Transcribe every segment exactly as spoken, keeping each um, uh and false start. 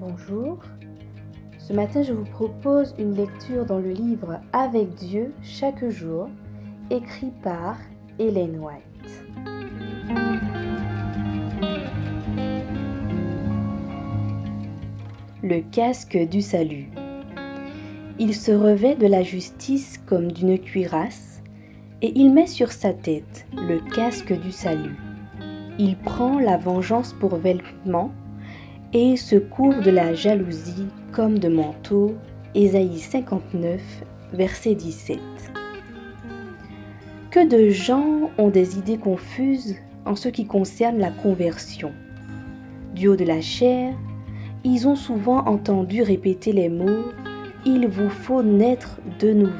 Bonjour. Ce matin, je vous propose une lecture dans le livre Avec Dieu chaque jour, écrit par Ellen White. Le casque du salut. Il se revêt de la justice comme d'une cuirasse, et il met sur sa tête le casque du salut. Il prend la vengeance pour vêtement, et se couvre de la jalousie comme de manteau. Ésaïe cinquante-neuf, verset dix-sept. Que de gens ont des idées confuses en ce qui concerne la conversion. Du haut de la chair, ils ont souvent entendu répéter les mots « Il vous faut naître de nouveau »,«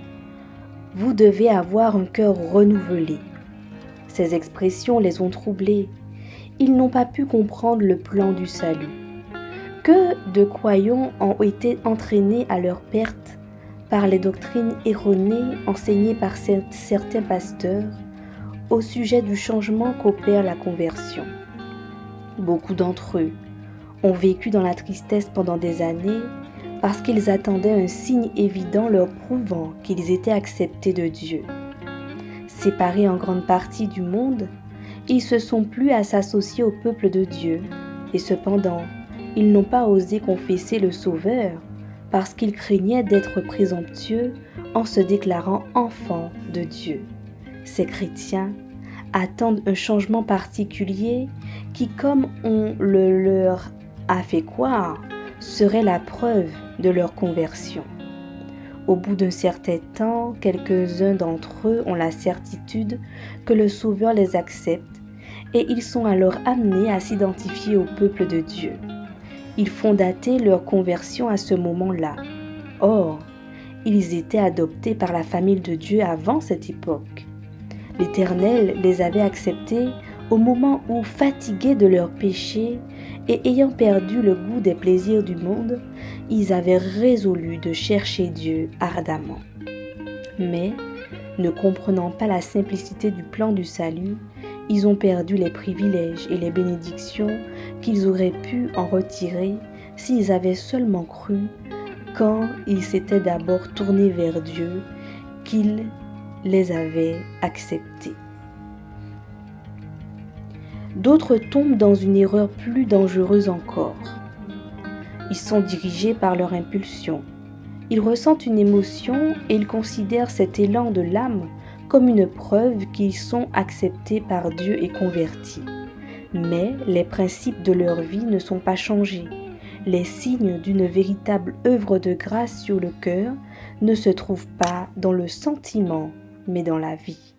Vous devez avoir un cœur renouvelé ». Ces expressions les ont troublés. Ils n'ont pas pu comprendre le plan du salut. Que de croyants ont été entraînés à leur perte par les doctrines erronées enseignées par certains pasteurs au sujet du changement qu'opère la conversion. Beaucoup d'entre eux ont vécu dans la tristesse pendant des années parce qu'ils attendaient un signe évident leur prouvant qu'ils étaient acceptés de Dieu. Séparés en grande partie du monde, ils se sont plu à s'associer au peuple de Dieu, et cependant, ils n'ont pas osé confesser le Sauveur parce qu'ils craignaient d'être présomptueux en se déclarant enfants de Dieu. Ces chrétiens attendent un changement particulier qui, comme on le leur a fait croire, serait la preuve de leur conversion. Au bout d'un certain temps, quelques-uns d'entre eux ont la certitude que le Sauveur les accepte et ils sont alors amenés à s'identifier au peuple de Dieu. Ils font dater leur conversion à ce moment-là. Or, ils étaient adoptés par la famille de Dieu avant cette époque. L'Éternel les avait acceptés au moment où, fatigués de leurs péchés et ayant perdu le goût des plaisirs du monde, ils avaient résolu de chercher Dieu ardemment. Mais, ne comprenant pas la simplicité du plan du salut, ils ont perdu les privilèges et les bénédictions qu'ils auraient pu en retirer s'ils avaient seulement cru, quand ils s'étaient d'abord tournés vers Dieu, qu'il les avait acceptés. D'autres tombent dans une erreur plus dangereuse encore. Ils sont dirigés par leur impulsion. Ils ressentent une émotion et ils considèrent cet élan de l'âme comme une preuve qu'ils sont acceptés par Dieu et convertis. Mais les principes de leur vie ne sont pas changés. Les signes d'une véritable œuvre de grâce sur le cœur ne se trouvent pas dans le sentiment, mais dans la vie.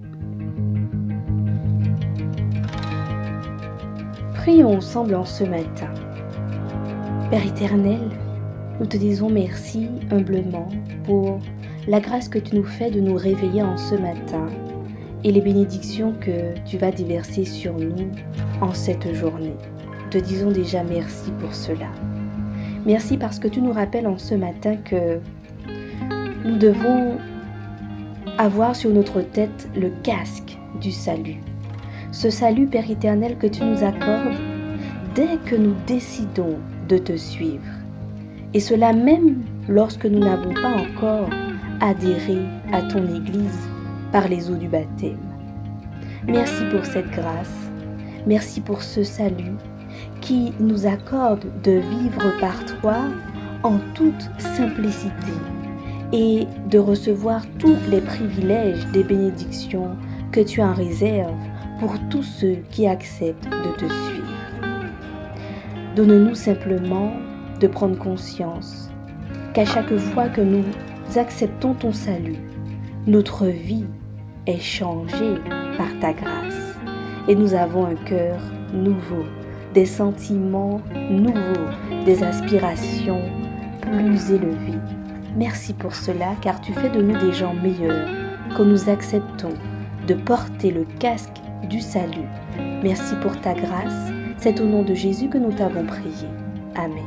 Prions ensemble en ce matin. Père éternel, nous te disons merci humblement pour la grâce que tu nous fais de nous réveiller en ce matin et les bénédictions que tu vas déverser sur nous en cette journée. Nous te disons déjà merci pour cela. Merci parce que tu nous rappelles en ce matin que nous devons avoir sur notre tête le casque du salut. Ce salut, Père éternel, que tu nous accordes dès que nous décidons de te suivre. Et cela même lorsque nous n'avons pas encore adhéré à ton Église par les eaux du baptême. Merci pour cette grâce. Merci pour ce salut qui nous accorde de vivre par toi en toute simplicité et de recevoir tous les privilèges des bénédictions que tu en réserves pour tous ceux qui acceptent de te suivre. Donne-nous simplement de prendre conscience qu'à chaque fois que nous acceptons ton salut, notre vie est changée par ta grâce et nous avons un cœur nouveau, des sentiments nouveaux, des aspirations plus élevées. Merci pour cela, car tu fais de nous des gens meilleurs quand nous acceptons de porter le casque du salut. Merci pour ta grâce. C'est au nom de Jésus que nous t'avons prié. Amen.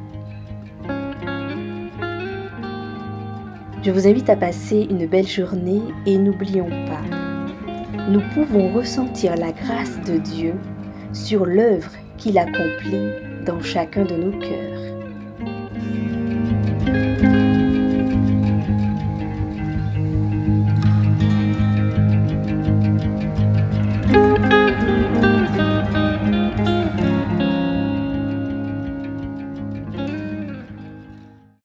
Je vous invite à passer une belle journée et n'oublions pas, nous pouvons ressentir la grâce de Dieu sur l'œuvre qu'il accomplit dans chacun de nos cœurs.